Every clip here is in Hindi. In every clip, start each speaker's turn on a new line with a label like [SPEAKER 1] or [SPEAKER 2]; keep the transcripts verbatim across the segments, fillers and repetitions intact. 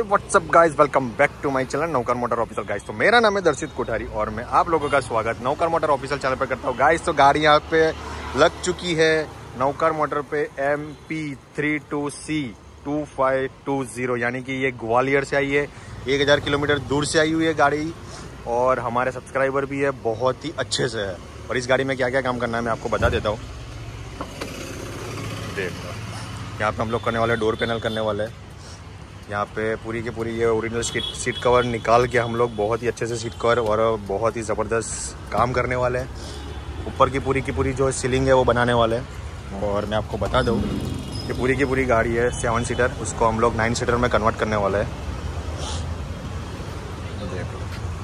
[SPEAKER 1] WhatsApp guys, welcome back to my channel Naukar motor official guys. तो मेरा नाम है दर्शित कोठारी और मैं आप लोगों का स्वागत नौकर मोटर ऑफिशियल चैनल पर करता हूँ गाइस। तो गाड़ी यहाँ पे लग चुकी है नौकर मोटर पे M P three two C two five two zero, यानी कि ये ग्वालियर से आई है। एक हज़ार किलोमीटर दूर से आई हुई है गाड़ी और हमारे सब्सक्राइबर भी है, बहुत ही अच्छे से है। और इस गाड़ी में क्या क्या काम करना है मैं आपको बता देता हूँ। देख यहाँ पे हम लोग करने वाले डोर पैनल करने वाले हैं। यहाँ पे पूरी की पूरी ये ओरिजिनल सीट सीट कवर निकाल के हम लोग बहुत ही अच्छे से सीट कवर और बहुत ही ज़बरदस्त काम करने वाले हैं। ऊपर की पूरी की पूरी जो सीलिंग है वो बनाने वाले हैं। और मैं आपको बता दूँ कि पूरी की पूरी गाड़ी है सेवन सीटर, उसको हम लोग नाइन सीटर में कन्वर्ट करने वाले हैं। देखो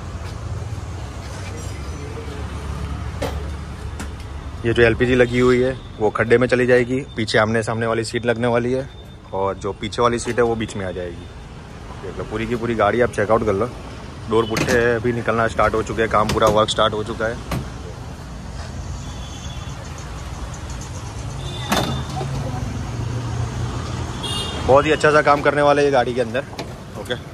[SPEAKER 1] ये जो एल पी जी लगी हुई है वो खड्डे में चली जाएगी, पीछे आमने सामने वाली सीट लगने वाली है और जो पीछे वाली सीट है वो बीच में आ जाएगी। देख लो पूरी की पूरी गाड़ी आप चेकआउट कर लो। डोर पुट्ठे भी निकलना स्टार्ट हो चुके हैं, काम पूरा वर्क स्टार्ट हो चुका है। बहुत ही अच्छा सा काम करने वाले ये गाड़ी के अंदर। ओके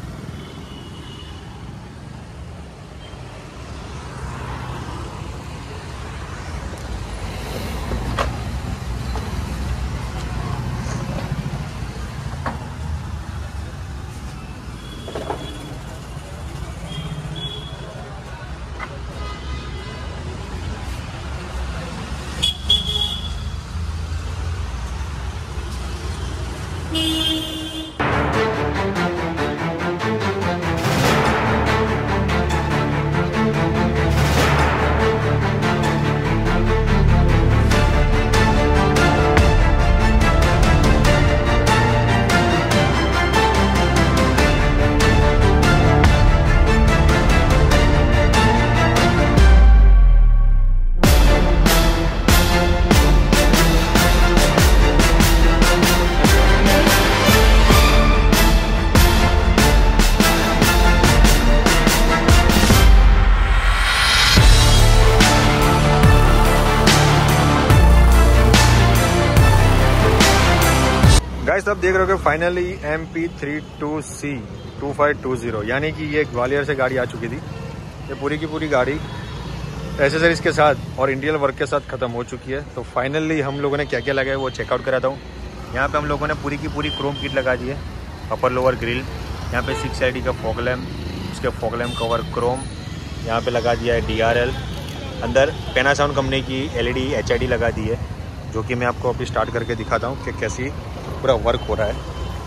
[SPEAKER 1] गाइस, आप देख रहे हो कि finally M P three two C two five two zero, यानी कि ये ग्वालियर से गाड़ी आ चुकी थी। ये पूरी की पूरी गाड़ी एसेसरीज के साथ और इंटीरियर वर्क के साथ ख़त्म हो चुकी है। तो फाइनली हम लोगों ने क्या क्या लगाया वो चेकआउट कराता हूँ। यहाँ पे हम लोगों ने पूरी की पूरी क्रोम किट लगा दी है, अपर लोअर ग्रिल। यहाँ पे सिक्स आई डी का फॉग लैम्प, उसके फॉग लैम्प कवर क्रोम। यहाँ पे लगा दिया है डी आर एल। अंदर पैनासोनिक कंपनी की L E D H I D लगा दी है, जो कि मैं आपको अभी स्टार्ट करके दिखाता हूँ कि कैसी पूरा वर्क हो रहा है।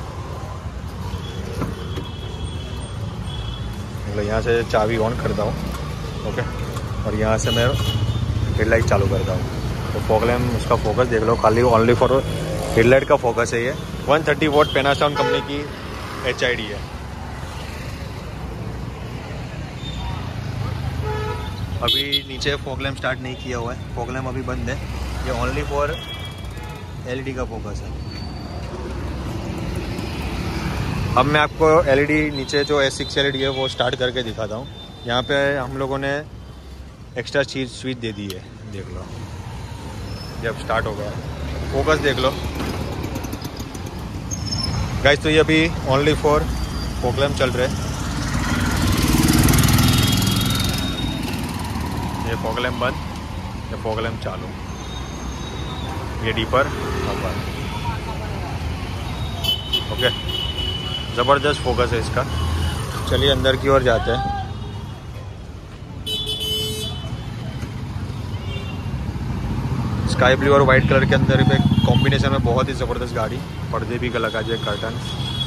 [SPEAKER 1] मतलब यहाँ से चाबी ऑन करता हूँ, ओके, और यहाँ से मैं हेडलाइट चालू करता हूँ। तो फॉग लैम्प उसका फोकस देख लो, खाली ओनली फॉर हेडलाइट का फोकस है। ये one thirty volt Panasonic company की एच आई डी है। अभी नीचे फॉग लैम्प स्टार्ट नहीं किया हुआ है, फॉग लैम्प अभी बंद है। ये only for L E D का फोकस है। अब मैं आपको एल ई डी नीचे जो S six L E D है वो स्टार्ट करके दिखाता हूँ। यहाँ पे हम लोगों ने एक्स्ट्रा चीज स्विच दे दी है, देख लो। जब स्टार्ट हो गया फोकस देख लो गाइस। तो ये अभी ओनली फॉर फॉग लैम्प चल रहे। ये फॉग लैम्प बंद, ये फॉग लैम्प चालू। ये डीपर अपर, ओके। ज़बरदस्त फोकस है इसका। चलिए अंदर की ओर जाते हैं। स्काई ब्लू और वाइट कलर के अंदर पे कॉम्बिनेशन में बहुत ही ज़बरदस्त गाड़ी। पर्दे भी लगा दिए, कर्टन।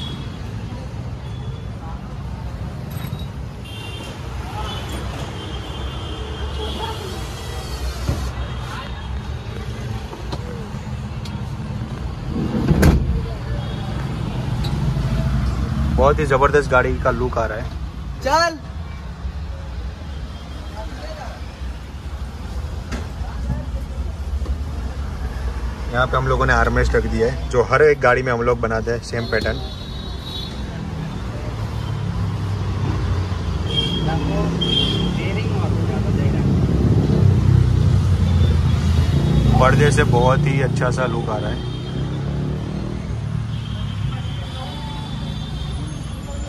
[SPEAKER 1] बहुत ही जबरदस्त गाड़ी का लुक आ रहा है। चल यहाँ पे हम लोगों ने आर्मरेस्ट रख दिया है, जो हर एक गाड़ी में हम लोग बनाते हैं, सेम पैटर्न। पर्दे से बहुत ही अच्छा सा लुक आ रहा है।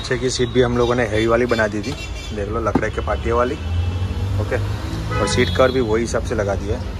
[SPEAKER 1] पीछे की सीट भी हम लोगों ने हैवी वाली बना दी थी, देख लो लकड़े के पाटिया वाली। ओके, और सीट कवर भी वही हिसाब से लगा दिया है।